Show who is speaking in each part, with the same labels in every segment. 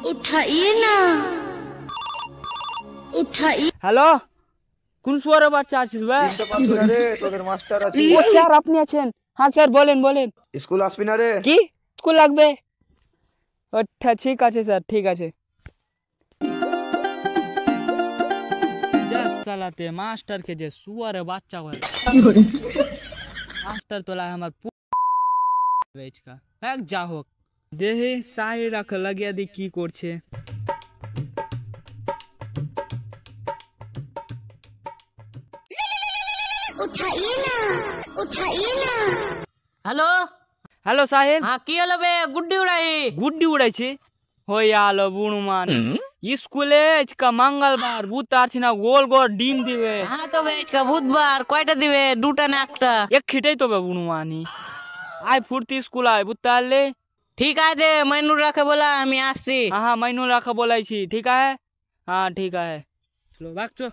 Speaker 1: उठाइए ना, उठाइए।
Speaker 2: হ্যালো, কোন সুয়ারের বাচ্চা আছিস বে?
Speaker 3: চিনতে পারছো না রে? তোদের মাস্টার আছি।
Speaker 2: ও স্যার আপনি আছেন? হ্যাঁ স্যার বলেন বলেন।
Speaker 3: স্কুল আসবি না রে?
Speaker 2: কি স্কুল লাগবে? আচ্ছা ঠিক আছে স্যার, ঠিক আছে। যা সালাতে মাস্টার কে যে সুয়ারের বাচ্চা করে। মাস্টার তোলা আমার বেচ का এক যা হোক দেহে সাই রাখ লাগিয়া দি কি করছে।
Speaker 1: उठाइए ना, उठाइए ना।
Speaker 4: हेलो
Speaker 2: হ্যালো সাহেব।
Speaker 4: हाँ की हलो बे गुड्डी उड़ाई
Speaker 2: গুড্ডি উড়াইছে হই আলো বুড়ুমান স্কুলে আজকা মঙ্গলবার বুধবার ছিনা গোল গোল ডিম দিবে।
Speaker 4: हाँ तो बे इसका बुधवार কয়টা দিবে দুটা না একটা
Speaker 2: এক খিটাই তো বে বুড়ুমানি আই ফুর্তি স্কুল আয় বুঝতে পারলে।
Speaker 4: ঠিক আছে মেনু রাখে बोला আমি আসছি।
Speaker 2: हाँ हाँ मैनू रखा बोलाई ठीक है। हाँ ठीक है चलो भाग चो।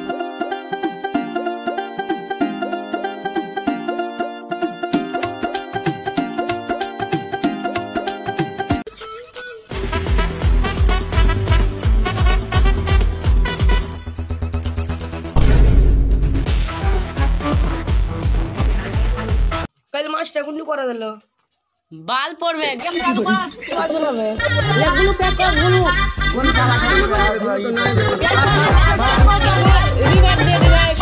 Speaker 5: कल मास्टर गुल्लू करा दिलो
Speaker 4: बाल पड़বে गेम রাখবা
Speaker 5: क्या चलावे ले गुल्लू पैक कर गुल्लू कौन काला गुल्लू तो नहीं
Speaker 4: रिवाइव दे रिवाइव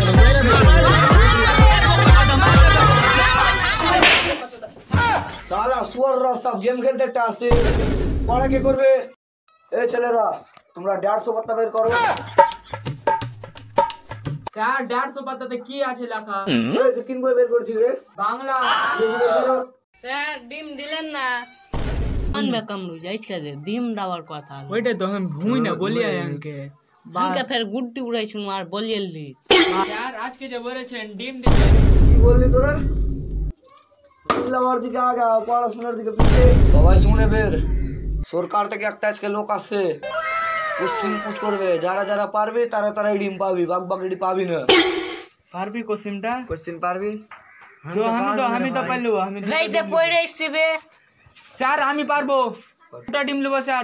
Speaker 3: শালা সুয়াররা সব গেম খেলতে আসে পড়া কি করবে? এই ছেলেরা তোমরা 150 পাতা বের করো।
Speaker 2: স্যার 150 পাতাতে কি আছে লেখা?
Speaker 3: এই তুই কিন বই বের করছিস রে?
Speaker 2: বাংলা।
Speaker 3: বের করো।
Speaker 4: স্যার ডিম দিলেন না আনবে কামড়ু যাইছ কাজে ডিম দাবার কথা
Speaker 2: ওইটা তো আমি ভুই না বলি আঙ্কে
Speaker 4: ভাঙ্কা ফের গুড্ডি উড়াইছু আর বলিয়েলি
Speaker 2: স্যার আজকে যে বলেছেন ডিম দিবে।
Speaker 3: কি বললি তোরা? লাওয়ার দিকে আগা পড়াশোনার দিকে পিছে সবাই শুনে বের। সরকার থেকে একটা আজকে লোক আসছে কোশ্চেন পুছ করবে, যারা যারা পারবে তারা তারাই ডিম পাবি, বাগ বাগ ডিম পাবি না।
Speaker 2: পারবি কোশ্চেনটা?
Speaker 3: কোশ্চেন পারবি?
Speaker 2: जो আমি তো পারলু আমি
Speaker 4: রাইতে পড়ে এসছিবে
Speaker 2: স্যার আমি পারবো দুটা ডিম লব স্যার।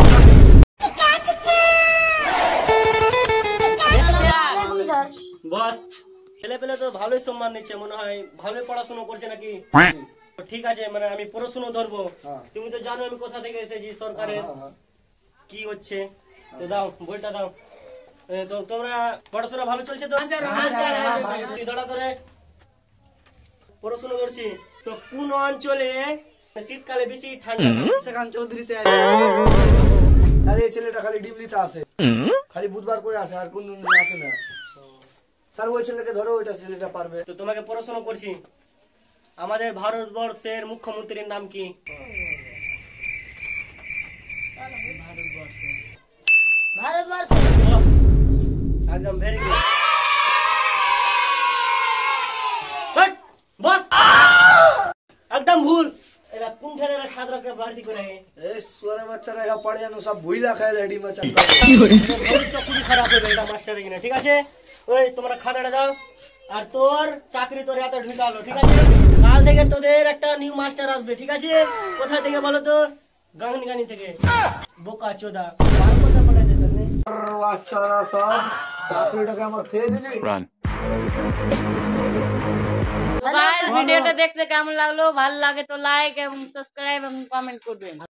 Speaker 6: বস ছেলে পেলে তো ভালোই সম্মান নিচ্ছে মনে হয়, ভালোই পড়াশোনা করছে নাকি? ঠিক আছে মানে আমি পড়াশোনা ধরবো। তুমি তো জানো আমি কোথা থেকে এসেছি, সরকারের কি হচ্ছে। তো দাও বইটা দাও। তো তোমরা পড়াশোনা ভালো চলছে তো? দাঁড়া করে পড়াশোনা করছি। তো কোন অঞ্চলে শীতকালে বেশি ঠান্ডা?
Speaker 3: সেখান চৌধুরী স্যার। স্যার এই ছেলেটা খালি ডিম নিতে আসে, খালি বুধবার করে আসে, আর কোন দিন আসে না। স্যার ওই ছেলেকে ধরো, ওইটা ছেলেটা পারবে।
Speaker 6: তো তোমাকে পড়াশোনা করছি। আমাদের ভারতবর্ষের মুখ্যমন্ত্রীর নাম কি?
Speaker 5: भारतवर्ष
Speaker 6: একদম ভেরি গুড। বস একদম ভুল। এরা কোন ঠেরের ছাত্রকে ভর্তি করে?
Speaker 3: এই সুয়ারে বাচ্চারা এরা পড়ে জানো সব ভুইলা খায় রেডি মাছ।
Speaker 6: ভবিষ্যৎ খুবই খারাপ হবে এটা মাস্টারের কিনা। ঠিক আছে ওই তোমরা খাতাটা দাও। আর তোর চাকরি তোর এত ঢুকালো। ঠিক আছে কাল থেকে তোদের একটা নিউ মাস্টার আসবে। ঠিক আছে কোথা থেকে বলো তো? গাঙ্গনি থেকে। বোকা চোদা কথা পড়াইতে সামনে
Speaker 3: বাচ্চারা সব চাকরিটাকে আমার খেয়ে দিলি।
Speaker 4: গাইস ভিডিওটা দেখতে কেমন লাগলো, ভালো লাগে তো লাইক এবং সাবস্ক্রাইব এবং কমেন্ট করবেন।